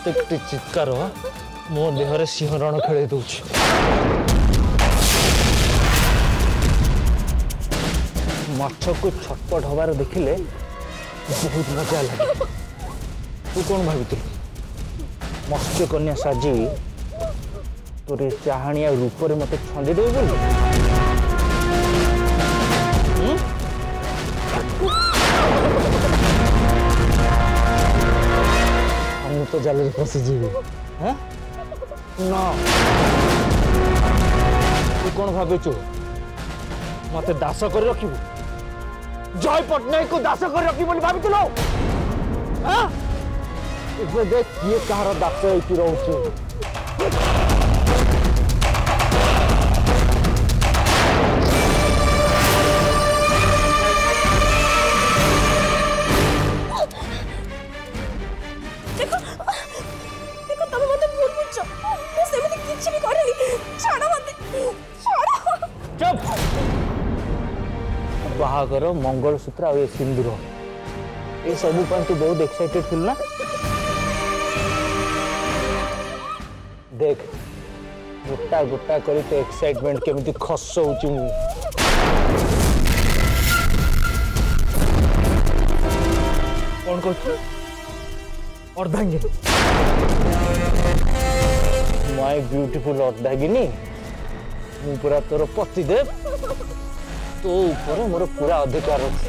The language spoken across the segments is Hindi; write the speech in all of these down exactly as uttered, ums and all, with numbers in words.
प्रत्येक चित्कार मो देहरे सिंहरण खेल दूच माछ को छटपट हबार देखिले बहुत मजा लगे। तू कौन भावी मत्स्य कन्या साजी तोर चाहाणिया रूप मत छंदी दे बोल हम तो जाल फसी जीवी ना तू कौन भावु मत दास कर रखी जय पट्टनायक को दास कर रखी भावी देख किए कहार दास होती रोचे बाहागर मंगलसूत्र आ सिंदूर ये सब तू बहुत एक्साइटेड थिल ना देख गोटा गोटा कर तो एक्साइटमेंट केमिति खस होची मु कौन कहू अर्धांगिनी माय ब्यूटीफुल अर्धांगिनी मु पूरा तोर पतिदेव तो ऊपर मोर पूरा अधिकार अच्छे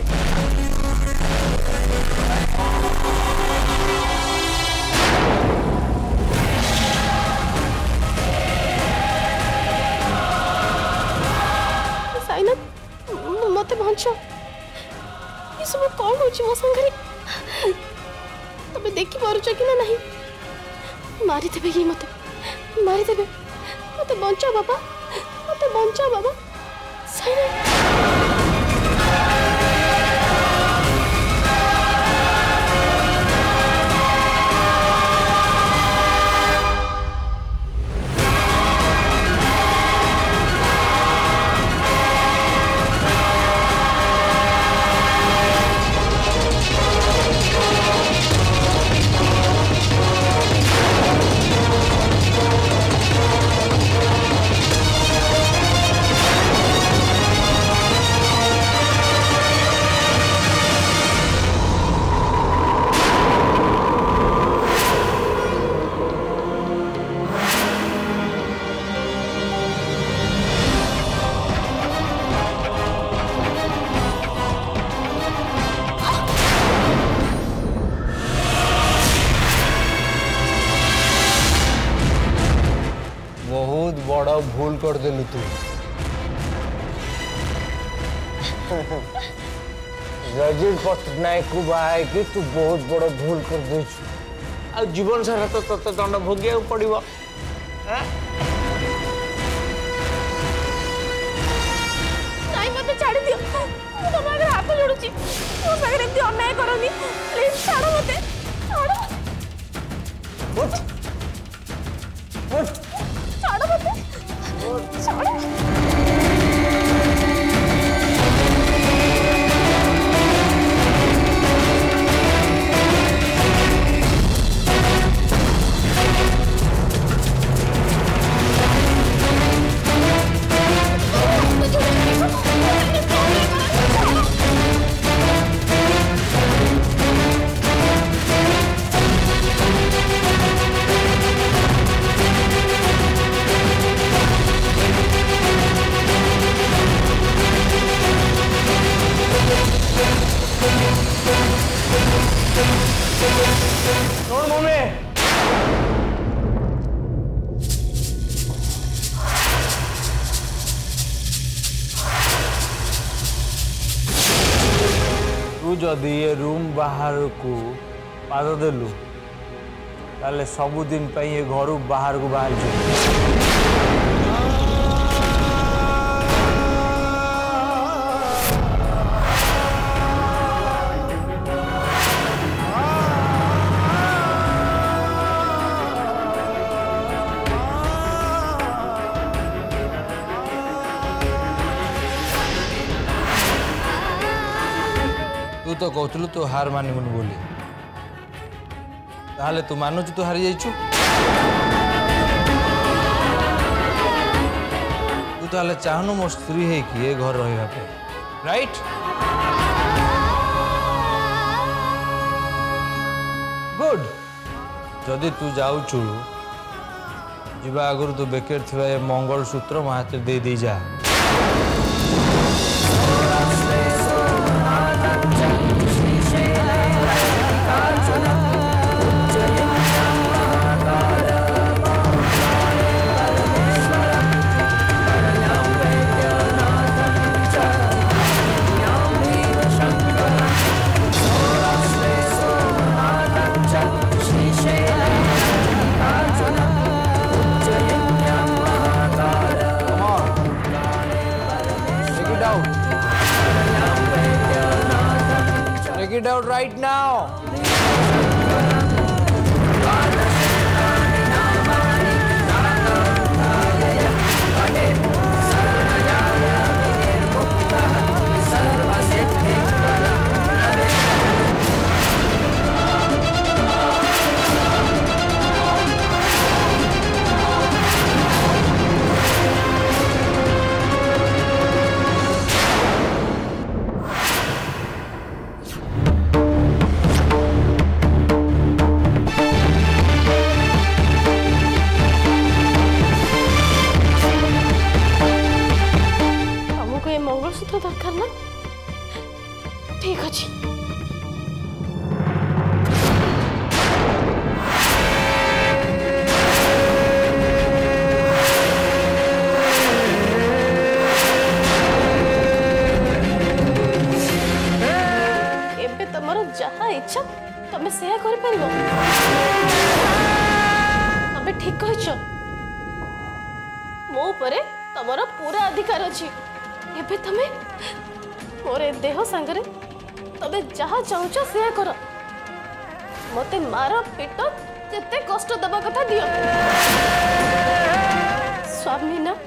मत बंच ये सब कौन हो मो संगे तबे देखी पारुच कि ना नहीं मारिदेवे ये मत मारिदेवे मत बंचा बाबा मत बंचा बाबा बड़ा भूल कर देलु तू रजित पट्टनायक को बाहाई कि तू बहुत बड़ा भूल कर दे आ जीवन सारा तो तत दंड भोगिया पड़ो मत छाड़ दियो तुम आगे हाथ जोड़ुची मो सागर एमती अन्याय करनी प्लीज छाड़ मते छाड़ उठ उठ छाड़ मते छाड़ जदि ये रूम बाहर को पाद देलु ताले सबुदिन ये घर बाहर को बाहर तू तो कहतलु तू हार मानबुन बोली ताहले तू मानुचु तू हारी जाइछु तू ताहले चाहनु मो स्त्री है कि ये घर रहिबा पे राइट गुड जदि तू जाउछु जीवा आगुर तू बेकर थिबा ए मंगल सूत्र मो हाथ दे दे जा Take it out right now. Mangalsutra दरकार ना ठीक अच्छे एबे तमरो जहा इच्छा तमे सेया करि परिबो तमे ठीक कहछ मो परे तमरो पूरा अधिकार अछि एबे तमे मोरे देह संगरे तबे जहा चाहूच से कर मते मार पेट जेते कष्ट दबा कथा दियो स्वामी ना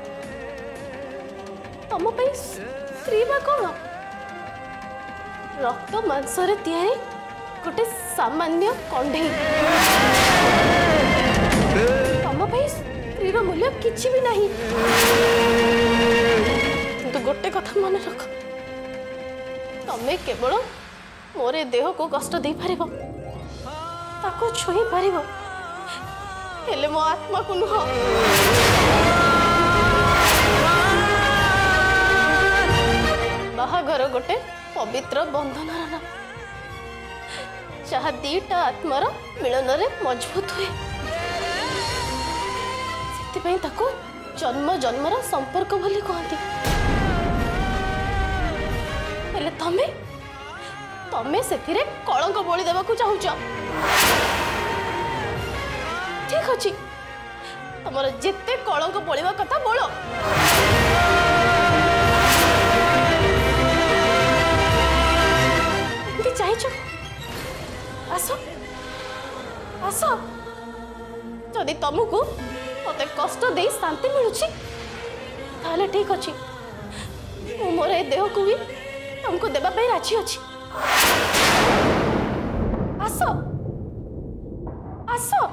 तम पे स्त्री बा कोन रक्त मांस रे तयारी गोटे सामान्य कंढे तम पे स्त्री रो मूल्य किछि भी नहीं तो गोटे कथा मन रख तमे केवल मोरे देह को कष्ट दे पारिबो ताको छुई पारिबो हेले मो आत्मा को नुह बाहागर गोटे पवित्र बंधन ना जहा दीटा आत्मार मिलन रे मजबूत हुए से ताको जन्म जन्मर संपर्क बोली कहती हेले तमे तमे सेथिरे कलंक बोली देबा को चाहूच ठीक अछि तमर जेते कलंक बोलिबा कथा बोलो एंती चाहछ आसो आसो जदि तुमको मते कष्ट दे शांति मिलुछि ताले ठीक अछि मो मोर ए देह को भी तुमको देबा पे राजी अछि आसो आसो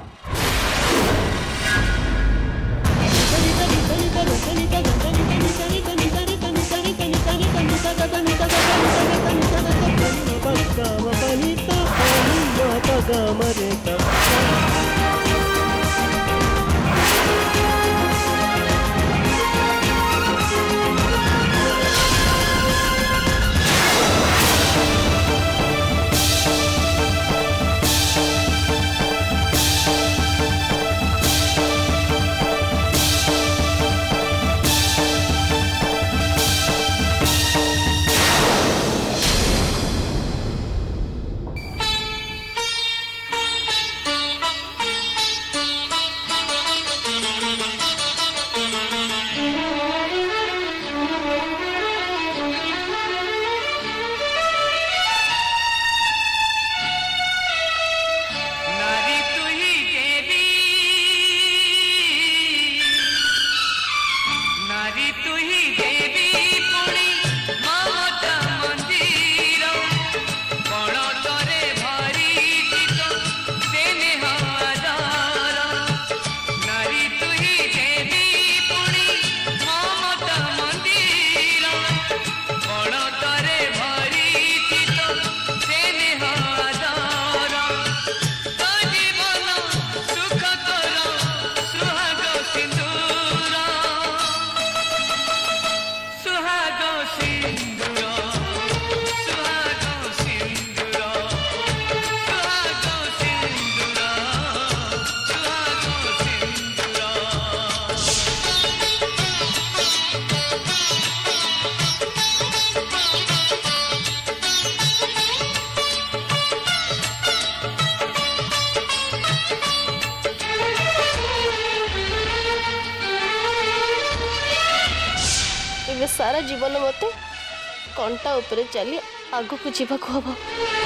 सारा जीवन मते कंटा उपरे चली आगु को जीवा को हबो।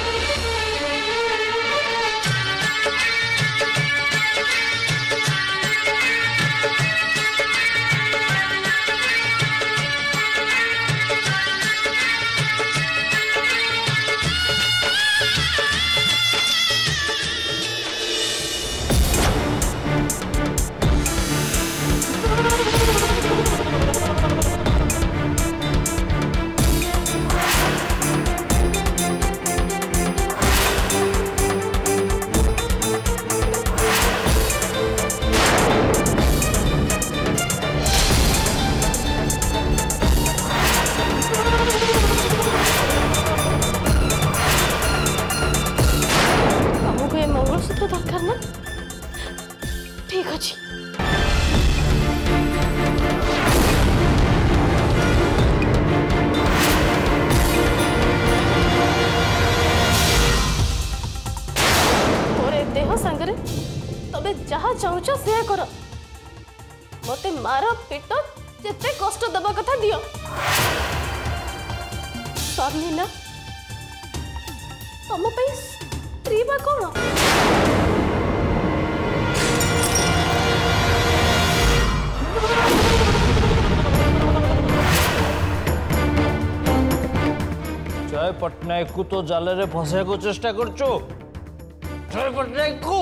ठीक अच्छी मोरे देह संगरे तबे जहा चाहूच से कर मते मार पिट जेते कष्ट दबा कथा दियो सरनीला तुम पे स्त्री बा कौन जय पट्टनायक को तो जाल रे फसा को चेष्टा करचो। जय पट्टनायक को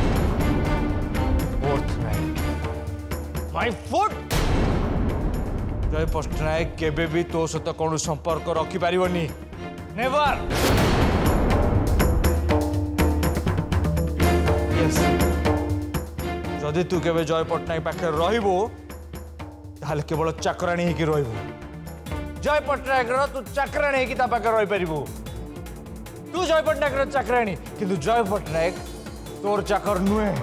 फोर्थ नाइट माय फुट जय पट्टनायक केबे भी तो सहित कौन संपर्क रखि पारिबनी नेवर। यस जदि तू केबे जय पट्टनायक पाखे रहिबो ताले केवल चाकराणी ही कि रहिबो। जय पट्टनायक तू चाकराणी कि रही पारू तू जय पट्टनायक चाकराणी किंतु जय पट्टनायक तोर चाकर नुहे।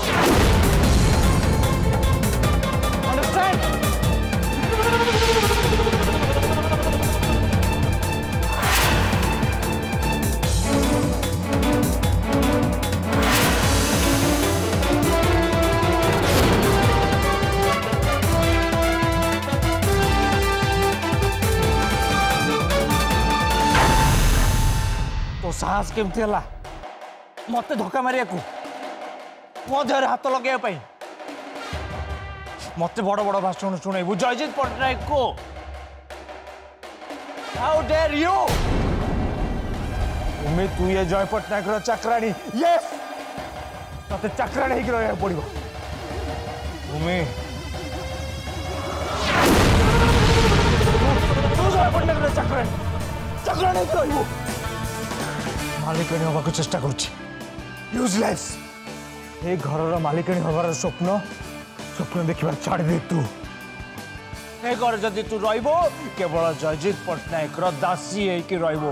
तो साहस केमती है मत धक्का मारिया मो देह हाथ लगे मत बड़ बड़ भाषण शुणेबू जयजीत पट्टनायक को हाउ डेयर यू तुम्हें तू ये जय पट्टनायक चाकराणी यस ते चाकराणी हो रहा पड़ो तुम्हें जय पट्टनायक चाकराणी चाकराणी रही मालिकाणी हवा चेष्टा करूजलेस ये घर मालिकाणी हबार स्वप्न स्वप्न देखा छाड़ दे तू ए घर जदि तू रहिबो केवल जयजीत पट्टनायक दासी होइकी रहिबो।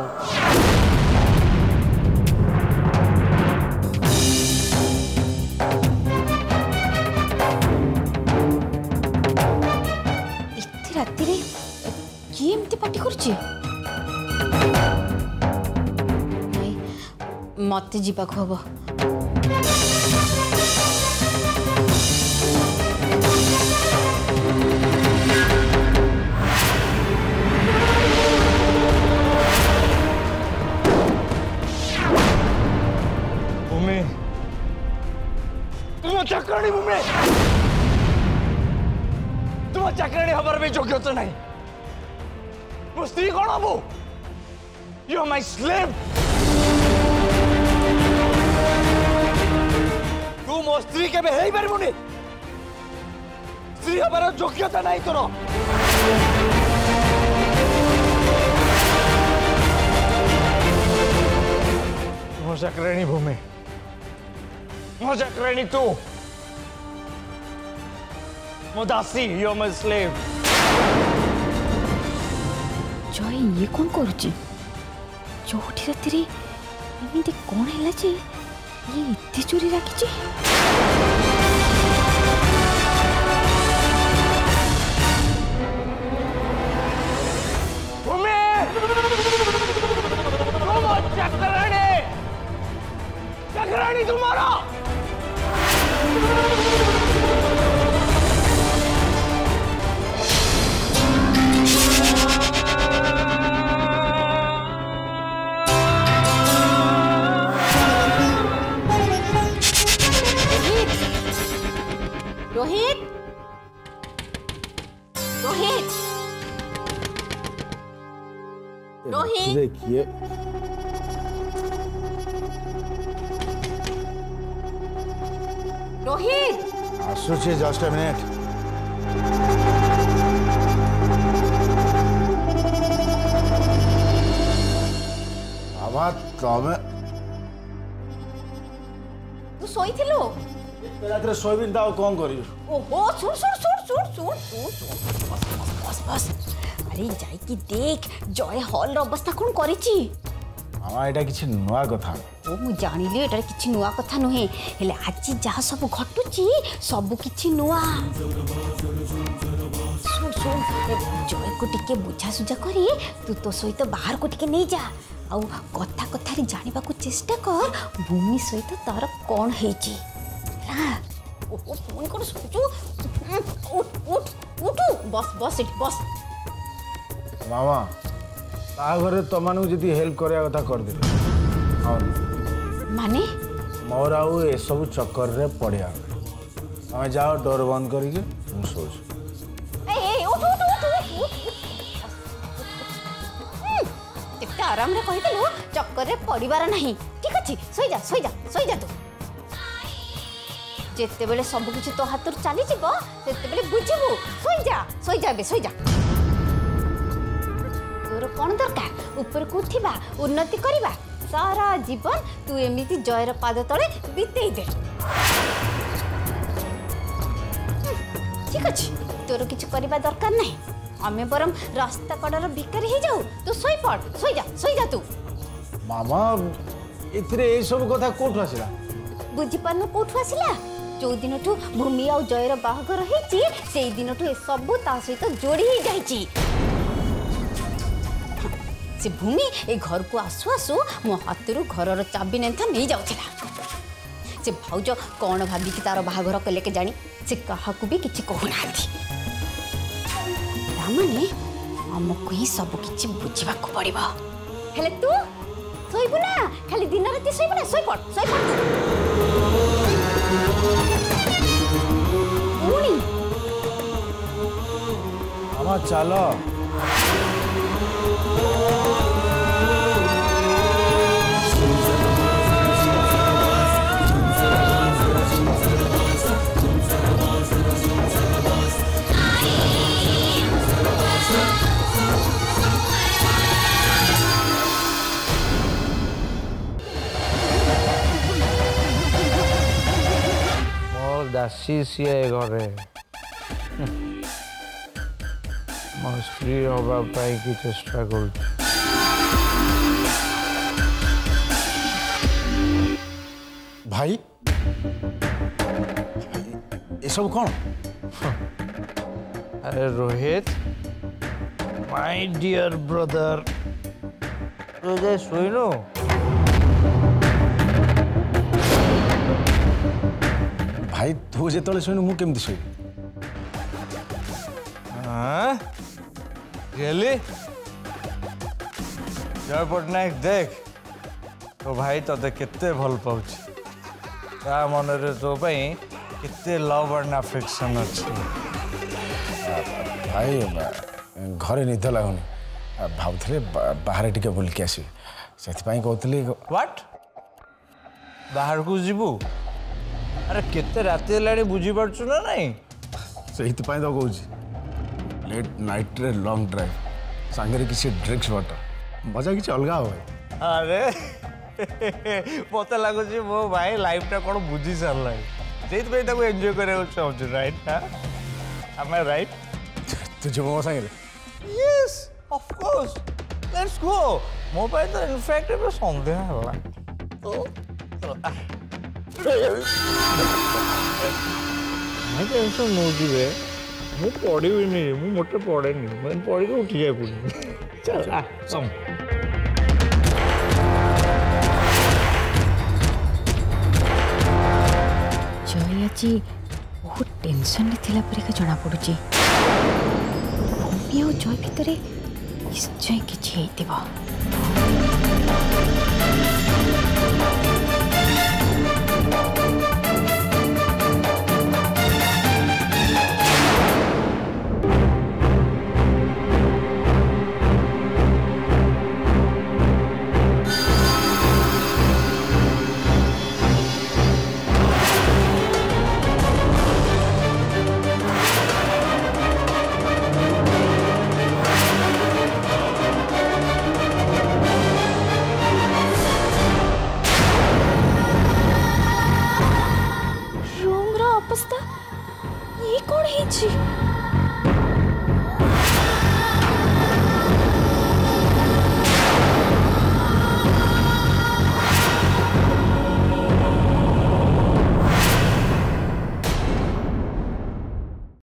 इत्ते राति रे किए एमती पार्टी करछि मत जीवा हम भूमि तुम चाकराणी भूमि तुम चाकराणी हबार भी योग्यता नहीं मो स्त्री कौन हबो यू आर माय स्लेव तू मो स्त्री के हे पारबुनि स्त्री हबार योग्यता नहीं तोर मो चाकराणी भूमि मो चाकराणी तू मो दासी यू आर माय स्लेव। जय ये कौन करुची चौठी राति एमती कौन है जे ये इतने चोरी रखी चाकराणी चाकराणी तुम्हारा रोहित देखिए रोहित आसुचे जस्ट अ मिनिट बाबा तमे तू सोईथिलो रात शोबिन तो कौन करी ओहो सुन सुन सुन सुन सुन सुन सुन बस बस बस बस अरे जाई कि देख जय हॉल रो अवस्था कोन करिछि मामा एटा किछि नुआ कथा ओ मु जानिली एटा किछि नुआ कथा नहे हेले आज जहा सब घटुछि सब किछि नुआ सुन सुन जय को टिके बुझा सुझा करी तू तो सहित बाहर को टिके नहीं जा आउ कथा कथा रे जानिबा को चेष्टा कर भूमि सहित तार कोन हेछि ओ फोन कर सोचू उठ उठ उठ बस बस इट बस मामा घरे तुम जी हेल्प करा कथा कर दे माने मोर आउ ए सब चक्कर रे पड़िया तुम जाओ डोर बंद करके मुझे सोच आराम रे कहि देलु चक्कर रे पड़िबार नहीं ठीक अछि सोई जा सोई जा सोई जा तू जेते बेले सब किछि तो हाथ चली जीवो सेते बेले बुझिबू सोई जा सोई जा बे सोई जा तोर कोन दरकार ऊपर को उठिबा उन्नति करिबा सारा जीवन तू एमिति जयर पाद तळे बितेई दे ठीक अछि तोर किछि करिबा दरकार नहीं आमे बरम रास्ता कड़र भिकारी ही जाऊ तू सोई पड़ सोई जा सोई जा तू मामा इथरे ए सब कथा कोठ आसिला बुझी पानु कोठ आसिला जो दिन ठू भूमि आ जयर बाहागर हेची सेई दिन ठू ए सब ता सहित जोड़ी ही जाईची से भूमि ए घर को आसु आसु मो हाथरू घरर चाबी नेथा नहीं जाउथिला से भाउज कोन भाबी कि तार बाहागर कले के जानी से काहाकू भी किछि कहू नाथी माने हमको ही सब किछि बुझिबा को पड़िबा हेले तू सोइबु ना खाली दिन राति सोइबु ना सोइ पड़ सोइ पड़ उनी मामा चलो दासी सी घरे मो स्त्री हवाई की चेष्टा कर भाई ये सब कौन अरे रोहित माय डियर ब्रदर तो जाए शुनु भाई तू जो शुणु मु केमती शोई रियली जय पट्टनायक देख तो भाई ते केते भल पाउछ ता मन रे तो पई केते लव एंड अफेक्शन अछि भाई घरे निद लगुनि भावुले बाहर टिके बुलके आसि से कहते व्हाट बाहर को जीवु अरे केते रात हेलाणी बुझी पारछु ना नहीं से तो कहूँ लेट नाइट रे लॉन्ग ड्राइव सांगे किसी ड्रिंक्स वाटर मजा किसी अलग हो अरे मत लगुच मो भाई लाइफ टा कौन बुझी सारा से एंजॉय करने चाहूँ राइट एम आई राइट तुझे मो सांगे yes of course let's go मो भाई तो इनफैक्ट ए संदेह हला तो मैं टेंशन नो जीवे मु पढ़ी नहीं मु मोटे पढ़े नहीं मैं पढ़ी को उठी जाए पुणी चल आ सम जय आज बहुत टेंशन रे थिला परे जना पड़ुची भूमि और जय भितर निश्चय किछि हेतिबा